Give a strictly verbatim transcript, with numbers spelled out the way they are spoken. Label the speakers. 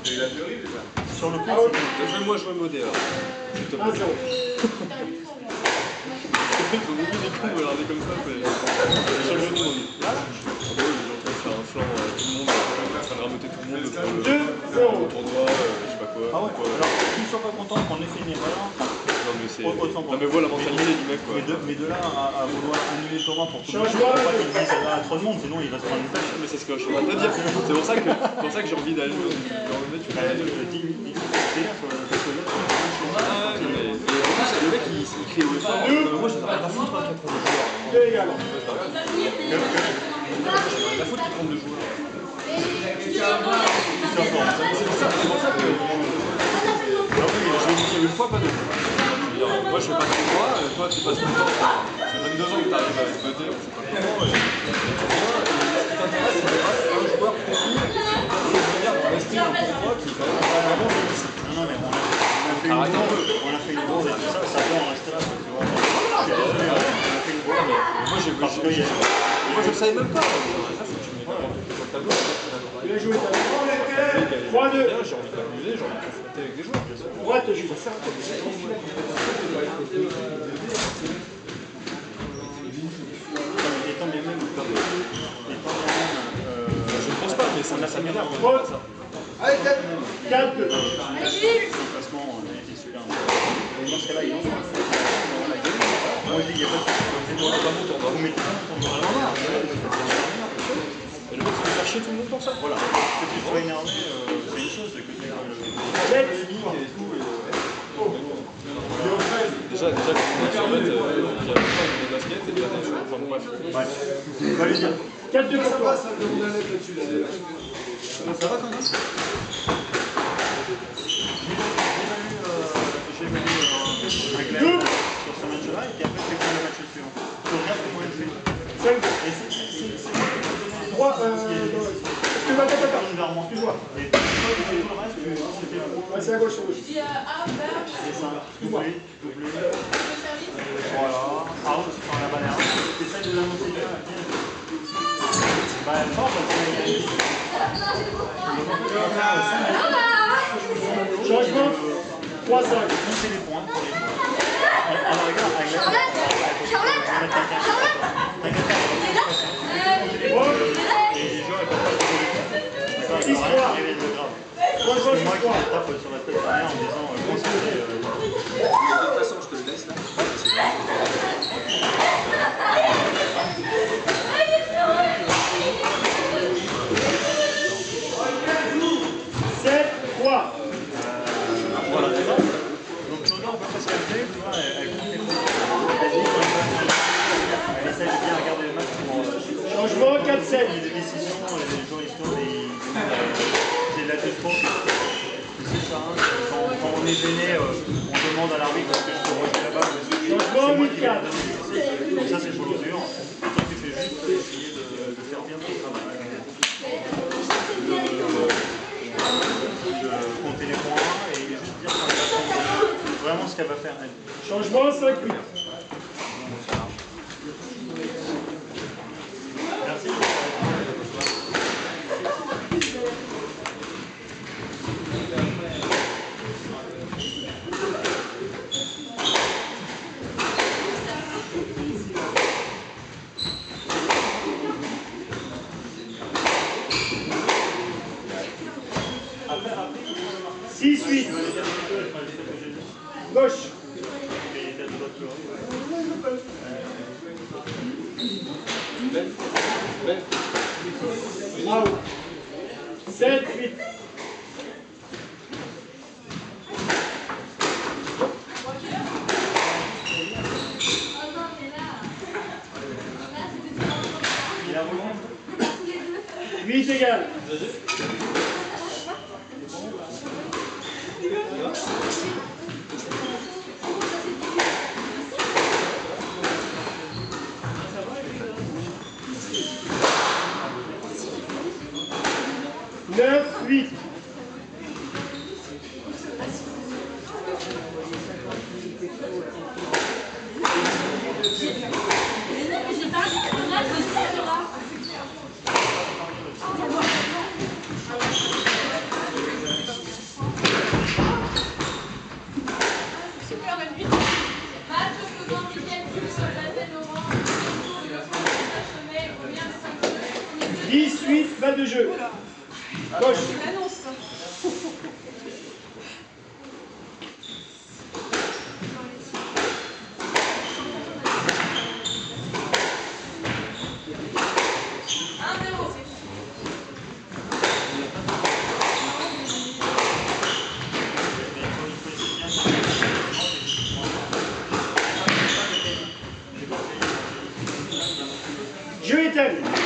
Speaker 1: Il a fleuri déjà.
Speaker 2: Sur le plan,
Speaker 3: fais-moi jouer modé alors. S'il te plaît.
Speaker 4: un zéro.
Speaker 3: Ils ont mis des coups, regardez comme ça, c'est sur le jeu de monde. Là, ils sont en train de faire un flanc, tout le monde, en train de rameuter tout le monde pour le tournoi, je sais pas quoi.
Speaker 2: ah ouais, alors qu'ils ne soient pas contents qu'on ait fait une erreur.
Speaker 3: Non mais c'est...
Speaker 2: Autant
Speaker 3: Non mais voilà la mentalité du mec quoi.
Speaker 2: Mais de, mais de là à, à vouloir annuler le tournoi pour tout le monde, il ne faut pas qu'il dise ça à trop de monde, sinon il va se prendre une tâche.
Speaker 3: Mais c'est ce que je suis en train de te dire. C'est pour ça que, pour ça que j'ai envie d'aller jouer. Tu
Speaker 2: bah, je te dis, il faut faire parce que là,
Speaker 3: ah, mais, et en plus, le mec il, il crie le soir. Non, moi j'ai pas rien à foutre hein, qu'il trompe de joueur.
Speaker 4: deux égal.
Speaker 3: J'ai rien à foutre qu'il trompe de joueur. C'est pour ça, c'est pour ça que. Je vais dire une fois, pas deux fois. Moi je fais pas de tournoi, toi tu passes tout le temps. Ça fait vingt-deux ans que tu arrives à se voter, on sait pas comment. Et ce qui t'intéresse, c'est de pas un joueur profil et de venir rester dans le tournoi qui est quand même vraiment difficile.
Speaker 2: non, non, mais on a, on a fait une bourde, on a fait une bourde et tout ça, ça peut en rester là, tu vois. Je suis désolé, on a fait une bourde, mais
Speaker 3: moi j'ai
Speaker 2: parce que y a...
Speaker 3: moi je le savais même pas. Ça faut que tu mets sur le tableau.
Speaker 4: Il a joué trois deux.
Speaker 3: J'ai envie de m'amuser, j'ai envie de confronter avec des joueurs.
Speaker 4: Droite, je vais faire.
Speaker 2: Étant bien même, étant bien même, euh,
Speaker 3: je ne pense pas, mais ça
Speaker 2: ça m'énerve.
Speaker 4: Allez, quatre deux.
Speaker 2: Le placement était super. Dans ce cas-là, il lance un feu. Moi je dis, il n'y a pas de souci. Vous mettez pas ton tournoi.
Speaker 3: Et le mec, il veut faire chier tout le monde pour ça.
Speaker 2: Voilà. Que tu sois énervé, c'est une chose. Que tu
Speaker 4: sept.
Speaker 3: Déjà, déjà, quand on est sur net, il y a pas de basket et déjà, t'es sur le point de bref.
Speaker 2: Ouais. Va lui dire.
Speaker 4: quatre deux pour toi.
Speaker 1: Ça demande un lettre là-dessus.
Speaker 2: Ça va quand même? J'ai vu un clair sur ce match-là et puis après, je fais le match suivant. Tu regardes comment il fait.
Speaker 4: cinq deux.
Speaker 2: Et c'est
Speaker 4: trois. Excuse-moi, attends, attends. Excuse-moi.
Speaker 2: Et tout le reste, c'était
Speaker 4: Ouais, c'est à gauche, c'est à gauche.
Speaker 2: c'est ça. Doublé, doublé. Voilà. Out, par la bannière. T'essayes de l'annoncer bien. Bah, elle force, elle fait
Speaker 4: Changement. trois cinq.
Speaker 2: monter les points pour les points. Alors, regarde, avec la et les joueurs, ils peuvent pas se poser. D'accord, arriver de grave. C'est moi qui me tape sur la tête derrière en disant euh, concentré.
Speaker 1: De toute façon, je te le laisse là.
Speaker 4: sept trois.
Speaker 2: Voilà, tu vois. Donc, Claudia, on peut pas se calmer, tu vois, elle, elle compte les points. Elle dit, elle essaie de bien regarder le match pour. Euh,
Speaker 4: Changement quatre sept.
Speaker 2: des décisions, les joueurs ils sont des. C'est de la défense. C'est ça, hein. quand, quand on est gêné, euh, on demande à l'arbitre est-ce que je peux rejeter la balle ou est-ce que c'est moi qui vais la donner. Donc ça c'est sur l'usure. Et toi tu fais juste essayer de, de faire bien ton travail. De, de compter les points et juste dire quand elle va prendre vraiment ce qu'elle va faire elle.
Speaker 4: Changement cinq huit.
Speaker 2: Merci.
Speaker 4: six huit. Gauche. Out. sept huit. huit égal. neuf huit. dix huit, balle de jeu. Gauche. Jeu est terminé.